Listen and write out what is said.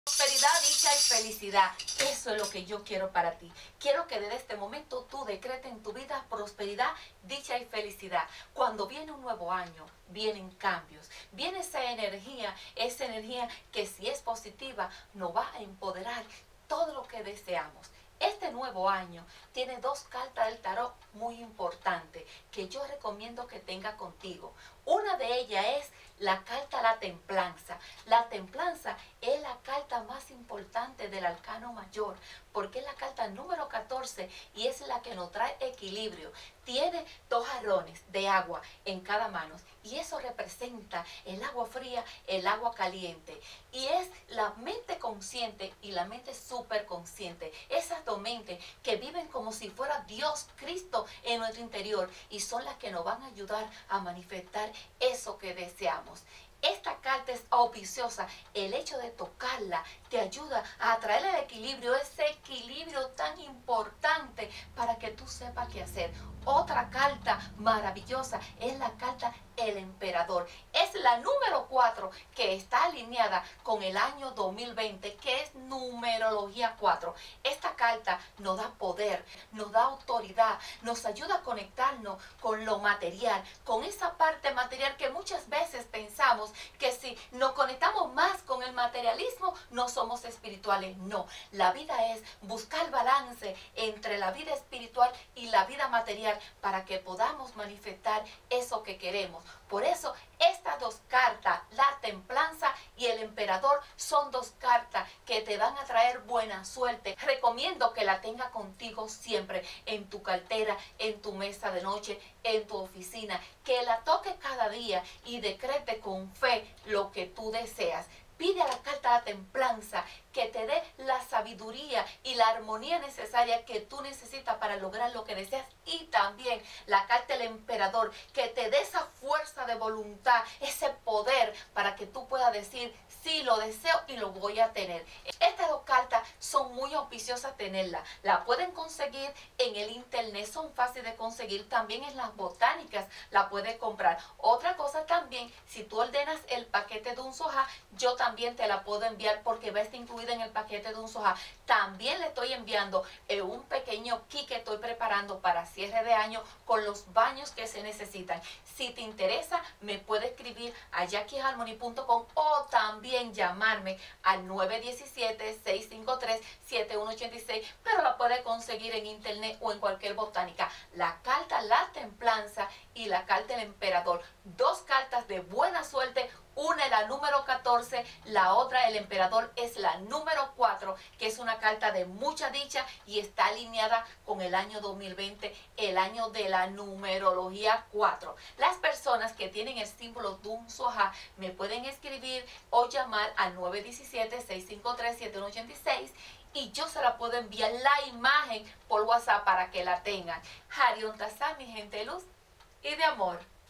Prosperidad, dicha y felicidad. Eso es lo que yo quiero para ti. Quiero que desde este momento tú decretes en tu vida prosperidad, dicha y felicidad. Cuando viene un nuevo año, vienen cambios. Viene esa energía que si es positiva nos va a empoderar todo lo que deseamos. Este nuevo año tiene dos cartas del tarot muy importantes que yo recomiendo que tenga contigo. Una de ellas es la carta La Templanza. La Templanza es la carta más importante del arcano mayor porque es la carta número 14 y es la que nos trae equilibrio. Tiene dos jarrones de agua en cada mano y eso representa el agua fría, el agua caliente. Y es la mente consciente y la mente superconsciente. Esas dos mentes que viven como si fuera Dios, Cristo en nuestro interior y son las que nos van a ayudar a manifestar eso que deseamos. Esta carta es auspiciosa. El hecho de tocarla te ayuda a atraer el equilibrio, ese equilibrio tan importante para que tú sepas qué hacer. Otra carta maravillosa es la carta El Emperador. Es la número 4 que está alineada con el año 2020, que es numerología 4. Esta carta nos da poder, nos da autoridad, nos ayuda a conectarnos con lo material, con esa parte material que muchas veces pensamos que si nos conectamos más con el materialismo no somos espirituales. No, la vida es buscar balance entre la vida espiritual y la vida material para que podamos manifestar eso que queremos. Por eso estas dos cartas, la Templanza y el Emperador, son dos cartas que te van a traer buena suerte. Recomiendo que la tengas contigo siempre en tu cartera, en tu mesa de noche, en tu oficina, que la toques cada día y decrete con fe lo que tú deseas. Pide a la carta La Templanza que te dé la sabiduría y la armonía necesaria que tú necesitas para lograr lo que deseas. Y también la carta del Emperador que te dé esa fuerza de voluntad, ese poder para que tú puedas decir, sí, lo deseo y lo voy a tener. Estas dos cartas son muy auspiciosas tenerlas. La pueden conseguir en el internet, son fáciles de conseguir. También en las botánicas la puedes comprar. Otra cosa también, si tú ordenas el paquete de un soja, yo también te la puedo enviar porque va a estar incluida en el paquete de un soja. También le estoy enviando un pequeño kit que estoy preparando para cierre de año con los baños que se necesitan. Si te interesa, me puede escribir a JackieHarmony.com o también llamarme al 917-653-7186, pero la puede conseguir en internet o en cualquier botánica. La carta La Templanza y la carta El Emperador, dos cartas de buena suerte. Una es la número 14, la otra, El Emperador, es la número 4, que es una carta de mucha dicha y está alineada con el año 2020, el año de la numerología 4. Las personas que tienen el símbolo de un soja me pueden escribir o llamar al 917-653-7186 y yo se la puedo enviar la imagen por WhatsApp para que la tengan. Harion Tazá, mi gente de luz y de amor.